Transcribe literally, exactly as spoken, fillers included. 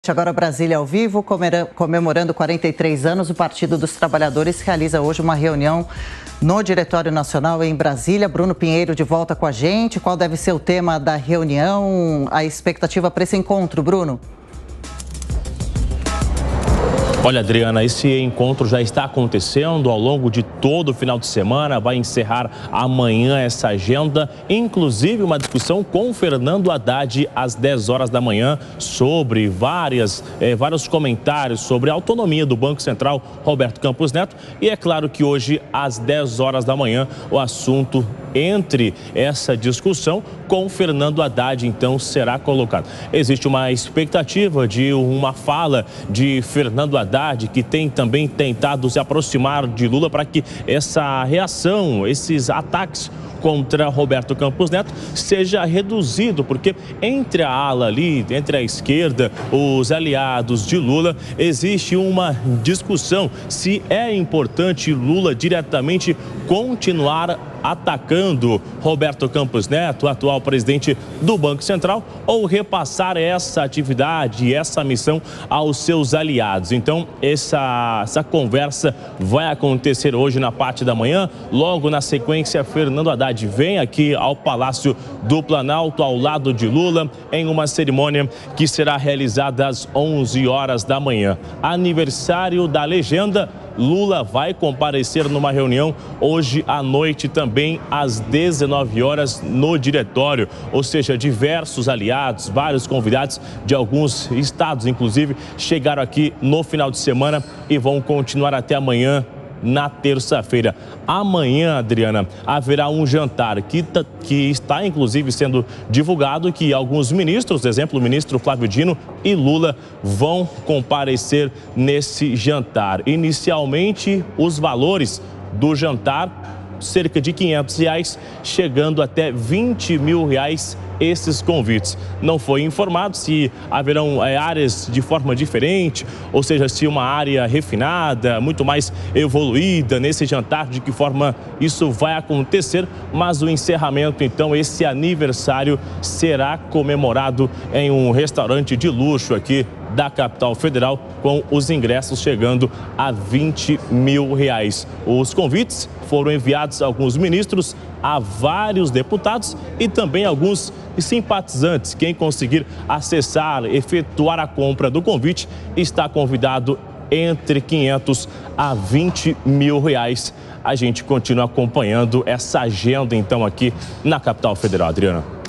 Agora Brasília ao vivo, comemorando quarenta e três anos, o Partido dos Trabalhadores realiza hoje uma reunião no Diretório Nacional em Brasília. Bruno Pinheiro de volta com a gente. Qual deve ser o tema da reunião? A expectativa para esse encontro, Bruno? Olha, Adriana, esse encontro já está acontecendo ao longo de todo o final de semana, vai encerrar amanhã essa agenda, inclusive uma discussão com Fernando Haddad às dez horas da manhã sobre várias, eh, vários comentários sobre a autonomia do Banco Central, Roberto Campos Neto. E é claro que hoje, às dez horas da manhã, o assunto entre essa discussão com Fernando Haddad, então, será colocado. Existe uma expectativa de uma fala de Fernando Haddad, que tem também tentado se aproximar de Lula para que essa reação, esses ataques contra Roberto Campos Neto seja reduzido, porque entre a ala ali, entre a esquerda, os aliados de Lula, existe uma discussão se é importante Lula diretamente continuar atacando Roberto Campos Neto, atual presidente do Banco Central, ou repassar essa atividade, essa missão aos seus aliados. Então, essa, essa conversa vai acontecer hoje na parte da manhã. Logo na sequência, Fernando Haddad vem aqui ao Palácio do Planalto, ao lado de Lula, em uma cerimônia que será realizada às onze horas da manhã. Aniversário da legenda. Lula vai comparecer numa reunião hoje à noite também às dezenove horas no diretório, ou seja, diversos aliados, vários convidados de alguns estados, inclusive, chegaram aqui no final de semana e vão continuar até amanhã, na terça-feira. Amanhã, Adriana, haverá um jantar que, que está, inclusive, sendo divulgado, que alguns ministros, por exemplo, o ministro Flávio Dino e Lula, vão comparecer nesse jantar. Inicialmente, os valores do jantar, cerca de quinhentos reais, chegando até vinte mil reais esses convites. Não foi informado se haverão é, áreas de forma diferente, ou seja, se uma área refinada, muito mais evoluída nesse jantar, de que forma isso vai acontecer, mas o encerramento, então, esse aniversário será comemorado em um restaurante de luxo aqui da capital federal, com os ingressos chegando a vinte mil reais. Os convites foram enviados a alguns ministros, a vários deputados e também alguns simpatizantes. Quem conseguir acessar, efetuar a compra do convite, está convidado entre quinhentos a vinte mil reais. A gente continua acompanhando essa agenda, então, aqui na capital federal, Adriana.